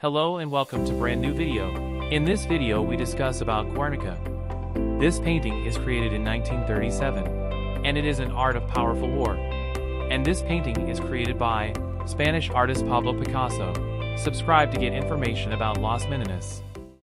Hello and welcome to brand new video. In this video we discuss about Guernica. This painting is created in 1937, and it is an art of powerful war. And this painting is created by Spanish artist Pablo Picasso. Subscribe to get information about Los Meninas.